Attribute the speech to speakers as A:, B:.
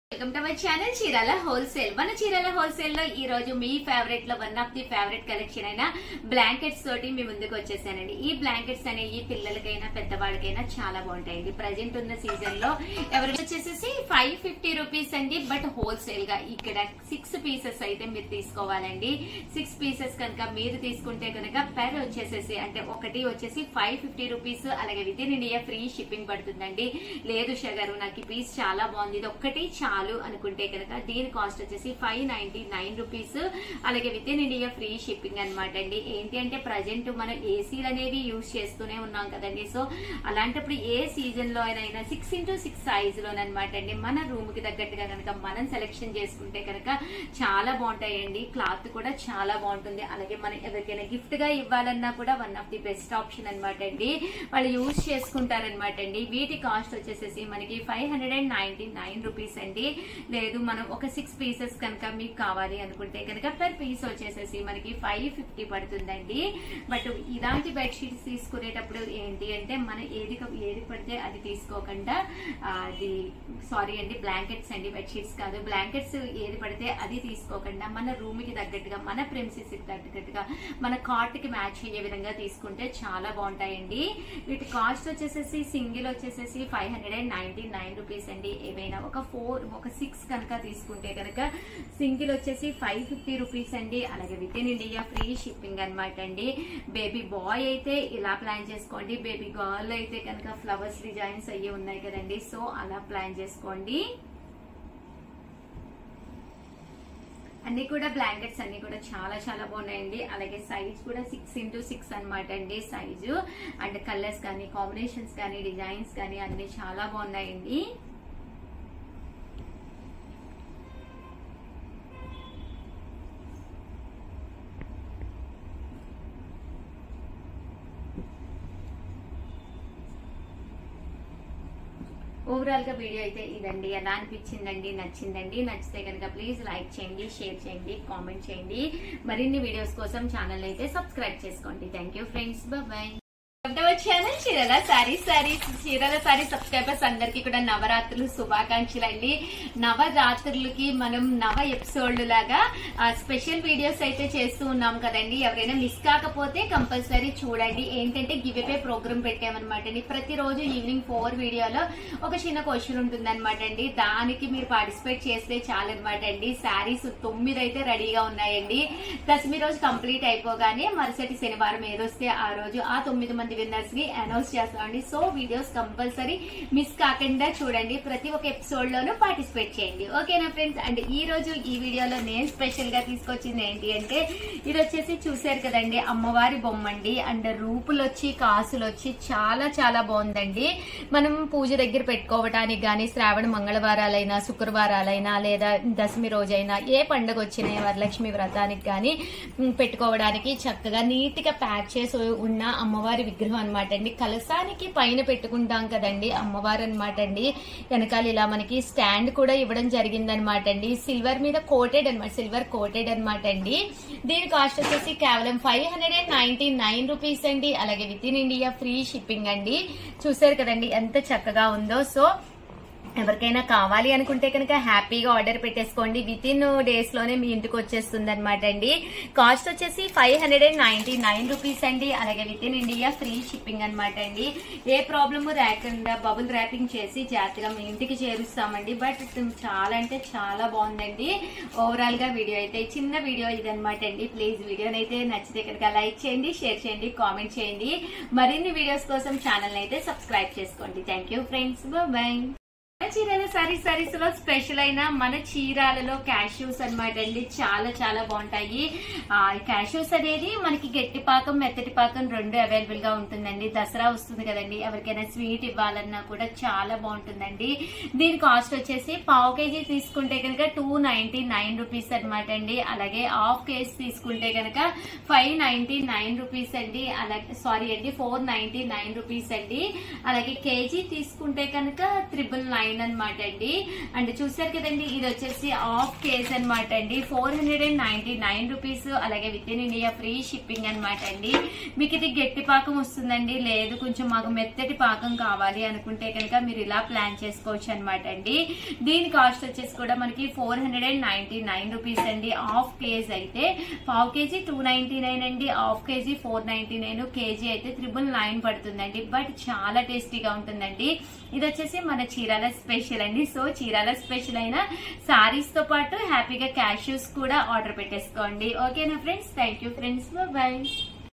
A: Welcome to my channel Chirala wholesale. మన Chirala wholesale లో ఈ రోజు మీ ఫేవరెట్ లో one of the favourite collection అయిన బ్లాంకెట్స్ తోటి మీ ముందుకు వచ్చేసానండి. ఈ బ్లాంకెట్స్ అనేవి పిల్లలకైనా పెద్దవాళ్ళకైనా చాలా బాగుంటాయండి. ప్రజెంట్ ఉన్న సీజన్ లో ఎవరికి వచ్చేసేసి 550 రూపీస్ అండి. బట్ హోల్సేల్ గా ఇక్కడ 6 పీసెస్ అయితే మీరు తీసుకోవాలండి. 6 పీసెస్ కనుక మీరు తీసుకుంటే కనుక పెర్ వచ్చేసేసి అంటే ఒకటి వచ్చేసి 550 రూపీస్. అలాగే within India free shipping పడుతుందండి. లేదు షగారు నాకు ఈ పీస్ చాలా బాగుంది, ఇది ఒక్కటి చాలు అనుకుంటే కనుక దీని కాస్ట్ వచ్చేసి 599 రూపీస్. అలాగే within India free shipping అనమాట అండి. ఏంటి అంటే ప్రజెంట్ మనం ఏసీలు అనేది యూజ్ చేస్తూనే ఉన్నాం కదండి. సో అలాంటప్పుడు ఏ సీజన్ లో అయినా 6x6 సైజ్ లోనమాట అండి మన రూమ్ కి తగ్గట్టుగా కనుక మనం సెలెక్షన్ చేసుకుంటే కనుక చాలా బాగుంటాయండి. క్లాత్ కూడా చాలా బాగుంటుంది. అలాగే మనం ఎవరికైనా గిఫ్ట్ గా ఇవ్వాలన్నా కూడా one of the best option అనమాట అండి. వాళ్ళు యూజ్ చేసుకుంటారనమాట అండి. వీటి కాస్ట్ వచ్చేసేసి మనకి 599 రూపీస్ అండి. లేదు మనం ఒక 6 పీసెస్ కనుక మీకు కావాలి అనుకుంటే కనుక పర్ పీస్ వచ్చేసేసి మనకి 550 పడుతుందండి. బట్ ఇలాంటి బెడ్షీట్స్ తీసుకునేటప్పుడు ఏంటి అంటే మన ఏది పడితే అది తీసుకోకుండా అది సారీ అండి బ్లాంకెట్స్ అండి, బెడ్షీట్స్ కాదు. బ్లాంకెట్స్ ఏది పడితే అది తీసుకోకుండా మన రూమ్ కి తగ్గట్టుగా మన ప్రెమిసెస్ కి తగ్గట్టుగా మన కార్ట్ కి మ్యాచ్ అయ్యే విధంగా తీసుకుంటే చాలా బాగుంటాయండి. వీటి కాస్ట్ వచ్చేసేసి సింగిల్ వచ్చేసేసి 599 రూపీస్ అండి. ఏమైనా ఒక 6 కనుక తీసుకుంటే కనుక సింగిల్ వచ్చేసి 550 రూపీస్ అండి. అలాగే within India free shipping అనమాట అండి. బేబీ బాయ్ అయితే ఇలా ప్లాన్ చేసుకోండి. బేబీ గర్ల్ అయితే కనుక ఫ్లవర్స్ డిజైన్స్ అయ్యి ఉన్నాయి కదండి. సో అలా ప్లాన్ చేసుకోండి. అన్ని కూడా బ్లాంకెట్స్ అన్ని కూడా చాలా చాలా బాగున్నాయండి. అలాగే సైజ్ కూడా 6x6 అనమాట అండి సైజు. అండ్ కలర్స్ కానీ కాంబినేషన్స్ కానీ డిజైన్స్ కానీ అన్ని చాలా బాగున్నాయండి. ఓవరాల్ గా వీడియో అయితే ఇదండి. ఎలా అనిపించిందండి? నచ్చిందండి? నచ్చితే కనుక ప్లీజ్ లైక్ చేయండి, షేర్ చేయండి, కామెంట్ చేయండి. మరిన్ని వీడియోస్ కోసం ఛానల్ అయితే సబ్స్క్రైబ్ చేసుకోండి. Thank you friends, bye. Channel Chirala Chirala sari subscribers అందరికి కూడా నవరాత్రులు శుభాకాంక్షలు అండి. నవరాత్రులకి మనం నవ ఎపిసోడ్ లాగా స్పెషల్ వీడియోస్ అయితే చేస్తూ ఉన్నాం కదండి. ఎవరైనా మిస్ కాకపోతే కంపల్సరీ చూడండి. ఏంటంటే గివ్ అవే ప్రోగ్రామ్ పెట్టామన్నమాట అండి. ప్రతిరోజు ఈవినింగ్ 4 వీడియోలో ఒక చిన్న క్వశ్చన్ ఉంటుంది అనమాట అండి. దానికి మీరు పార్టిసిపేట్ చేస్తే చాలన్నమాట అండి. శారీస్ 9 అయితే రెడీగా ఉన్నాయండి. దశమి రోజు కంప్లీట్ అయిపోగానే మరుసటి శనివారం ఏదొస్తే ఆ రోజు ఆ 9 మంది విన్నర్స్ ని అనౌన్స్ చేస్తామండి. సో వీడియోస్ కంపల్సరీ మిస్ కాకుండా చూడండి. ప్రతి ఒక్క ఎపిసోడ్ లోనూ పార్టిసిపేట్ చేయండి. ఓకేనా ఫ్రెండ్స్? అండ్ ఈ రోజు ఈ వీడియోలో నేను స్పెషల్ గా తీసుకొచ్చింది ఏంటి అంటే ఇది వచ్చేసి చూసారు కదండి అమ్మవారి బొమ్మ అండి. అండ్ రూపులు వచ్చి కాసులు వచ్చి చాలా చాలా బాగుందండి. మనం పూజ దగ్గర పెట్టుకోవడానికి గానీ శ్రావణ మంగళవారాలైనా శుక్రవారాలైనా లేదా దశమి రోజైనా ఏ పండుగ వచ్చినా వరలక్ష్మి వ్రతానికి గానీ పెట్టుకోవడానికి చక్కగా నీట్ గా ప్యాక్ చేసి ఉన్న అమ్మవారి విగ్రహం అనమాట అండి. కలసానికి పైన పెట్టుకుంటాం కదండి అమ్మవారు అనమాట అండి. వెనకాల ఇలా మనకి స్టాండ్ కూడా ఇవ్వడం జరిగిందనమాట అండి. సిల్వర్ మీద కోటెడ్ అనమాట, సిల్వర్ కోటెడ్ అనమాట అండి. దీని కాస్ట్ వచ్చేసి కేవలం 599 రూపీస్ అండి. అలాగే within India free shipping అండి. చూసారు కదండి ఎంత చక్కగా ఉందో. సో ఎవరికైనా కావాలి అనుకుంటే కనుక హ్యాపీగా ఆర్డర్ పెట్టేసుకోండి. విత్ ఇన్ డేస్ లోనే మీ ఇంటికి వచ్చేస్తుంది అనమాట అండి. కాస్ట్ వచ్చేసి 599 రూపీస్ అండి. అలాగే within India free shipping అనమాట అండి. ఏ ప్రాబ్లము రాకుండా బబుల్ ర్యాపింగ్ చేసి జాగ్రత్తగా మీ ఇంటికి చేరుస్తామండి. బట్ చాలా అంటే చాలా బాగుందండి. ఓవరాల్ గా వీడియో అయితే చిన్న వీడియో ఇదనమాట అండి. ప్లీజ్ వీడియోని అయితే నచ్చితే కనుక లైక్ చేయండి, షేర్ చేయండి, కామెంట్ చేయండి. మరిన్ని వీడియోస్ కోసం ఛానల్ అయితే సబ్స్క్రైబ్ చేసుకోండి. Thank you friends, bye. Chirala saris లో స్పెషల్ అయిన మన చీరాలలో క్యాష్యూస్ అనమాట అండి. చాలా చాలా బాగుంటాయి. క్యాష్యూస్ అనేది మనకి గట్టి పాకం మెత్తటి పాకం రెండు అవైలబుల్ గా ఉంటుందండి. దసరా వస్తుంది కదండి, ఎవరికైనా స్వీట్ ఇవ్వాలన్నా కూడా చాలా బాగుంటుందండి. దీని కాస్ట్ వచ్చేసి 1/2 kg తీసుకుంటే కనుక 299 రూపీస్ అనమాట అండి. అలాగే 1/2 kg తీసుకుంటే కనుక 599 రూపీస్ అండి. అలాగే సారీ అండి 499 రూపీస్ అండి. అలాగే కేజీ తీసుకుంటే కనుక 999 9 అనమాట అండి. అండ్ చూసారు కదండి, ఇది వచ్చేసి హాఫ్ కేజ్ అనమాట అండి, 499 రూపీస్. అలాగే within India free shipping అనమాట అండి. మీకు ఇది గట్టి పాకం వస్తుందండి, లేదు కొంచెం మాకు మెత్తటి పాకం కావాలి అనుకుంటే కనుక మీరు ఇలా ప్లాన్ చేసుకోవచ్చు అనమాట అండి. దీని కాస్ట్ వచ్చేసి కూడా మనకి 499 రూపీస్ అండి. హాఫ్ కేజ్ అయితే, పావు కేజీ 299 అండి, హాఫ్ కేజీ 499, కేజీ అయితే 999 పడుతుందండి. బట్ చాలా టేస్టీగా ఉంటుందండి. ఇది వచ్చేసి మన చీరాల స్పెషల్ అండి. సో చీరాల స్పెషల్ అయిన సారీస్ తో పాటు హ్యాపీగా క్యాష్యూస్ కూడా ఆర్డర్ పెట్టేసుకోండి. ఓకేనా friends? Thank you friends, bye.